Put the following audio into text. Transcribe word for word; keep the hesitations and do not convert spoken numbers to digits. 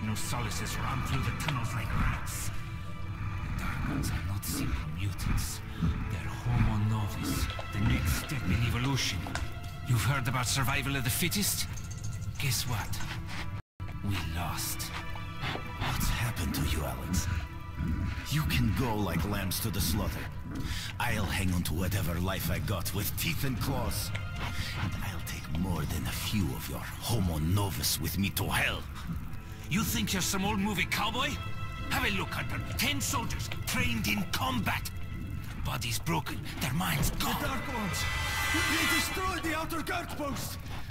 No solaces run through the tunnels like rats. The Dark Ones are not simple mutants. They're Homo Novus, the next step in evolution. You've heard about survival of the fittest? Guess what? We lost. What's happened to you, Alex? You can go like lambs to the slaughter. I'll hang on to whatever life I got with teeth and claws. And I'll take more than a few of your Homo Novus with me to hell. You think you're some old movie cowboy? Have a look, Hunter. Ten soldiers trained in combat. Their bodies broken, their minds gone. The Dark Ones! They destroyed the outer guard post!